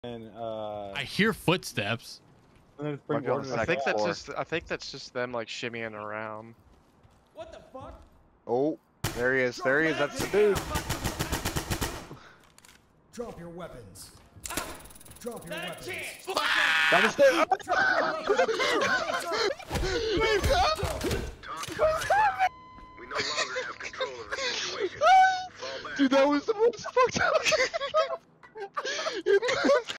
And I hear footsteps. and then bring water to the I think that's floor. just them like shimmying around. What the fuck? Oh, there he is. There he is. That's the dude. Drop your weapons. Drop your weapons. Down the stairs. We no longer have control of the situation. Fall back. Dude, that was the most fucked up.